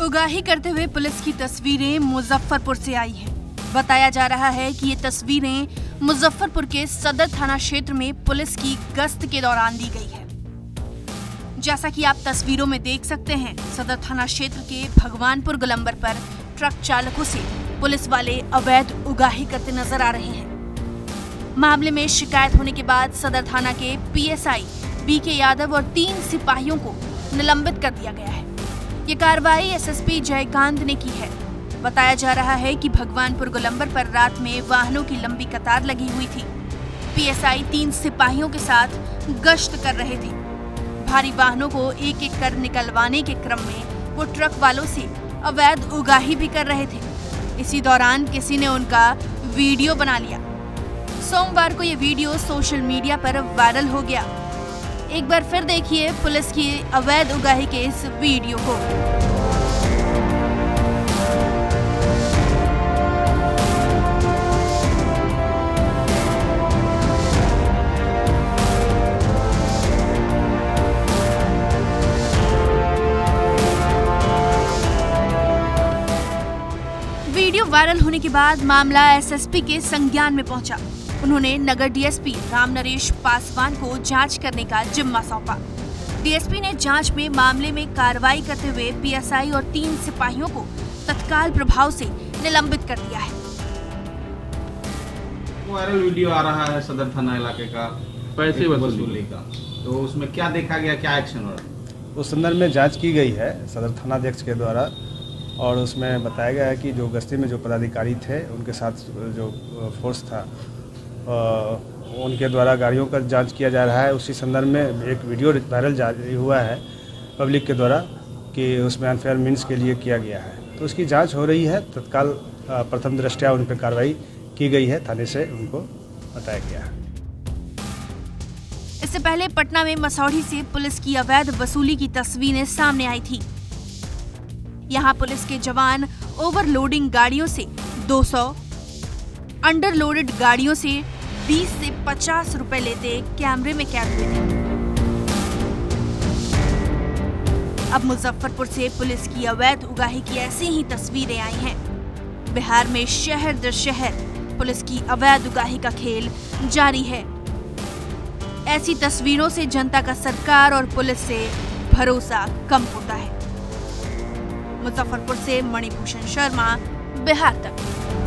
उगाही करते हुए पुलिस की तस्वीरें मुजफ्फरपुर से आई हैं। बताया जा रहा है कि ये तस्वीरें मुजफ्फरपुर के सदर थाना क्षेत्र में पुलिस की गश्त के दौरान ली गई है। जैसा कि आप तस्वीरों में देख सकते हैं, सदर थाना क्षेत्र के भगवानपुर गोलंबर पर ट्रक चालकों से पुलिस वाले अवैध उगाही करते नजर आ रहे हैं। मामले में शिकायत होने के बाद सदर थाना के पीएसआई बीके यादव और 3 सिपाहियों को निलंबित कर दिया गया है। ये कार्रवाई एसएसपी जयकांत ने की है। बताया जा रहा है कि भगवानपुर गोलंबर पर रात में वाहनों की लंबी कतार लगी हुई थी। पीएसआई 3 सिपाहियों के साथ गश्त कर रहे थे। भारी वाहनों को एक एक कर निकलवाने के क्रम में वो ट्रक वालों से अवैध उगाही भी कर रहे थे। इसी दौरान किसी ने उनका वीडियो बना लिया। सोमवार को ये वीडियो सोशल मीडिया पर वायरल हो गया। एक बार फिर देखिए पुलिस की अवैध उगाही के इस वीडियो को। वीडियो वायरल होने के बाद मामला एसएसपी के संज्ञान में पहुंचा। उन्होंने नगर डीएसपी राम नरेश पासवान को जांच करने का जिम्मा सौंपा। डीएसपी ने जांच में मामले में कार्रवाई करते हुए पीएसआई और 3 सिपाहियों को तत्काल प्रभाव से निलंबित कर दिया है। वायरल वीडियो आ रहा है सदर थाना इलाके का पैसे वसूली का, तो उसमें क्या देखा गया, क्या एक्शन हो रहा है? उस संदर्भ में जांच की गई है सदर थानाध्यक्ष के द्वारा, और उसमें बताया गया है कि जो गश्ती में जो पदाधिकारी थे उनके साथ जो फोर्स था उनके द्वारा गाड़ियों का जांच किया जा रहा है। उसी संदर्भ में एक वीडियो वायरल जारी हुआ है पब्लिक के द्वारा कि उसमें अनफेयर मीन्स के लिए किया गया है, तो उसकी जांच हो रही है। तत्काल प्रथम दृष्टया उन पर कार्रवाई की गई है, थाने से उनको बताया गया है। इससे पहले पटना में मसौढ़ी से पुलिस की अवैध वसूली की तस्वीरें सामने आई थी। यहाँ पुलिस के जवान ओवरलोडिंग गाड़ियों से 200, अंडरलोडेड गाड़ियों से 20 से 50 रुपए लेते कैमरे में कैद हुए थे। अब मुजफ्फरपुर से पुलिस की अवैध उगाही की ऐसी ही तस्वीरें आई हैं। बिहार में शहर दर शहर पुलिस की अवैध उगाही का खेल जारी है। ऐसी तस्वीरों से जनता का सरकार और पुलिस से भरोसा कम होता है। मुजफ्फरपुर से मणिभूषण शर्मा, बिहार तक।